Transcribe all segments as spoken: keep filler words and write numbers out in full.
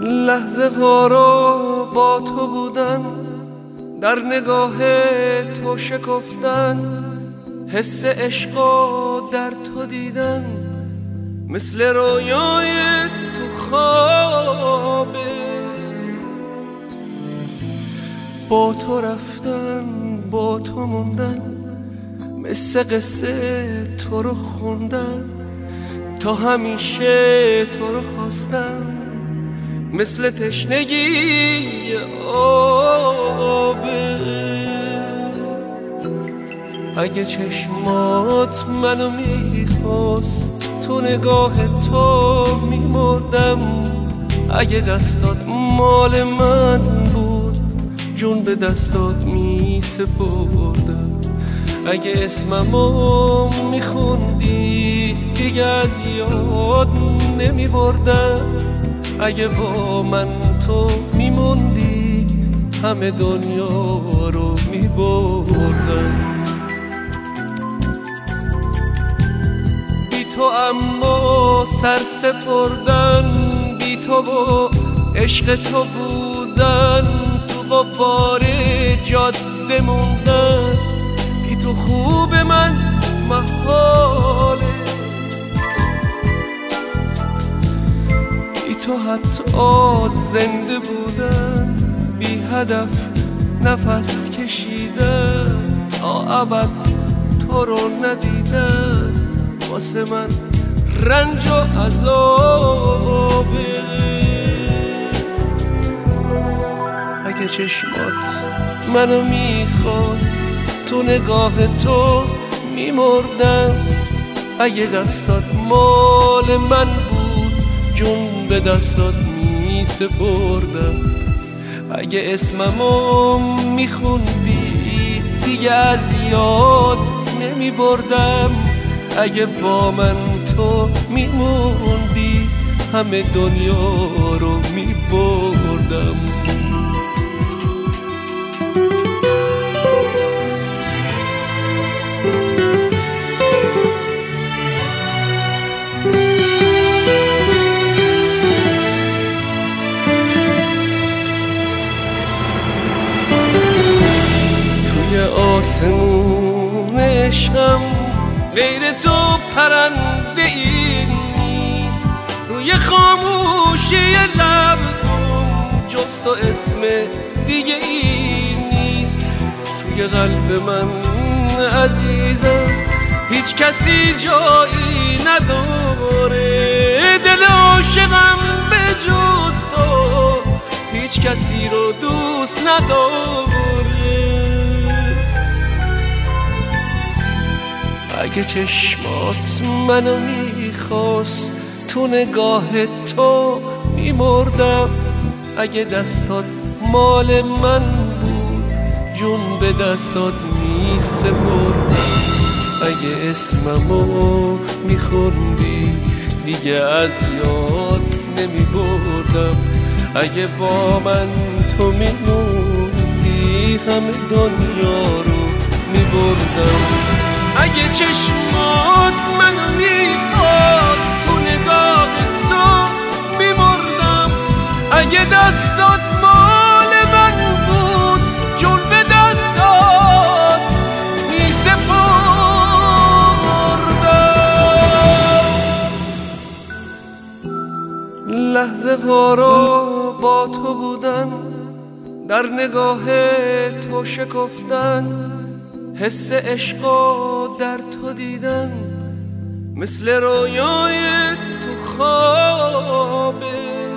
لحظه ها رو با تو بودن، در نگاه تو شکفتن، حس عشقا در تو دیدن، مثل رویای تو خوابه. با تو رفتن، با تو موندن، مثل قصه تو رو خوندن، تا همیشه تو رو خواستن، مثل تشنگی آبه. اگه چشمات منو میخواست، تو نگاه تو میمردم. اگه دستات مال من بود، جون به دستات میسپردم. اگه اسممو میخوندی، دیگه از یاد نمیبردم. اگه با من تو میموندی، همه دنیا رو میبردم. بی تو اما سر سپردن، بی تو و عشق تو بودن، تو با بار جاده موندن. بی تو خوب من محاله، بی تو حتی زنده بودن، بی هدف نفس کشیدن، تا ابد تو رو ندیدن، واسه من رنج و عذابه. اگه چشمات منو میخواست، تو نگاه تو میمردم. اگه دستات مال من بود، جون به دستات میسپردم. اگه اسممو میخوندی، دیگه از یاد نمیبردم. اگه با من تو میموندی، همه دنیا رو میبردم. آسمون عشقم غیر تو پرنده ای نیست، روی خاموشی لبم جز تو اسم دیگه ای نیست. توی قلب من عزیزم هیچ کسی جایی نداره، دل عاشقم به جز تو هیچ کسی رو دوست نداره. اگه چشمات منو میخواست، تو نگاه تو میمردم. اگه دستات مال من بود، جون به دستات میسپردم. اگه اسممو میخوندی، دیگه از یاد نمیبردم. اگه با من تو میموندی، همه دنیا رو میبردم. اگه چشمات منو میخواست، تو نگاه تو میمردم. اگه دستات مال من بود، جون به دستات میسپردم. لحظه ها رو با تو بودن، در نگاه تو شکفتن، حس عشقا در تو دیدن، مثل رویای تو خوابه.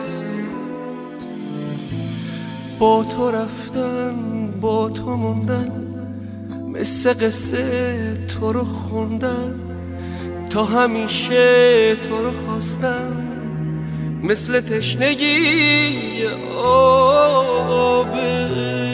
با تو رفتن، با تو موندن، مثل قصه تو رو خوندن، تا همیشه تو رو خواستن، مثل تشنگی آبه.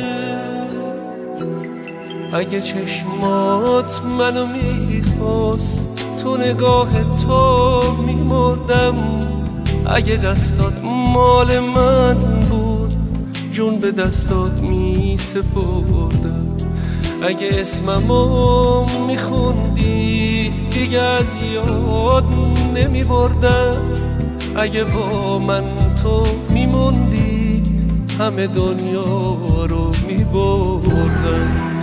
اگه چشمات منو میخواست، تو نگاه تو میمردم. اگه دستات مال من بود، جون به دستات میسپردم. اگه اسممو میخوندی، دیگه از یاد نمیبردم. اگه با من تو میموندی همه دنیا رو میبردم.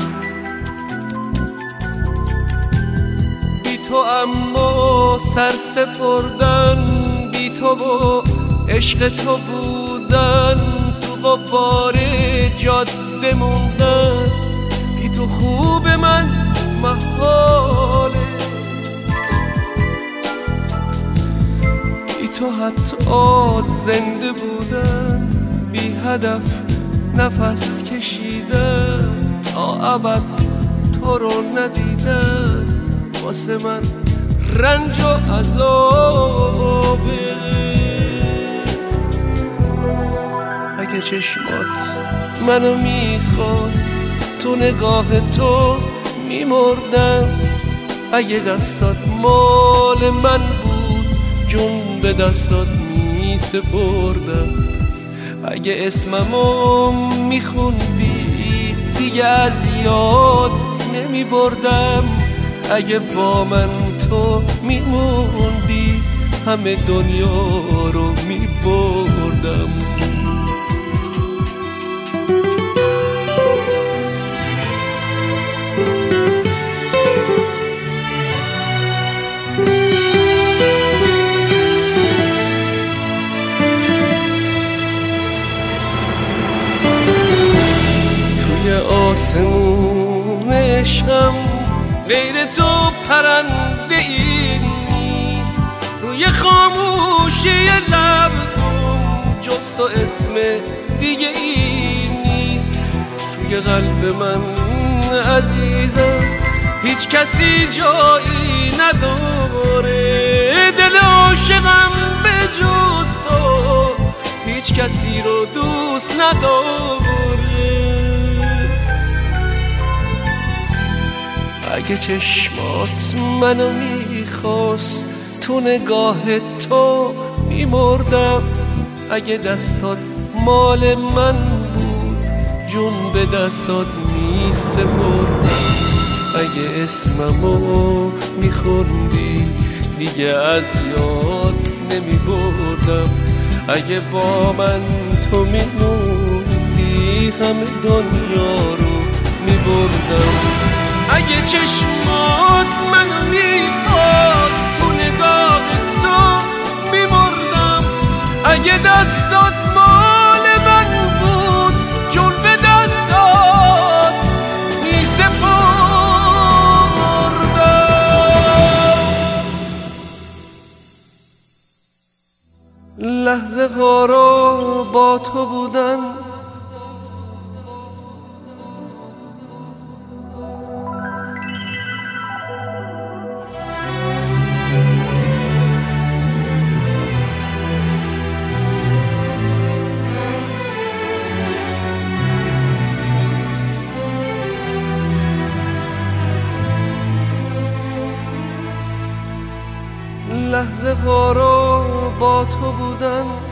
بی تو اما سر سپردن، بی تو و عشق تو بودن، تو غبار جاده موندن، بی تو خوب من محاله. بی تو حتی زنده بودن، بی هدف نفس کشیدن، تا ابد تو رو ندیدن واسه من رنج و عذابه. اگه چشمات منو میخواست تو نگاه تو میمردم، اگه دستات مال من بود جون به دستات میسپردم. اگه اسممو میخوندی دیگه از یاد نمیبردم، اگه با من تو میموندی همه دنیا رو میبردم. توی آسمون عشقم غیر تو پرنده ای نیست، روی خاموشی لب جز تو اسم دیگه ای نیست. توی قلب من عزیزم هیچ کسی جایی نداره، دل عاشقم به جز تو هیچ کسی رو دوست نداره. اگه چشمات منو میخواست تو نگاه تو میمردم، اگه دستات مال من بود جون به دستات میسپردم. اگه اسممو میخوندی دیگه از یاد نمیبردم، اگه با من تو میموندی همه دنیا رو میبردم. اگه چشمات منو میخواست تو نگاه تو میمردم، اگه دستات مال من بود جون به دستات میسپردم. لحظه ها رو با تو بودن، لحظه ها رو با تو بودن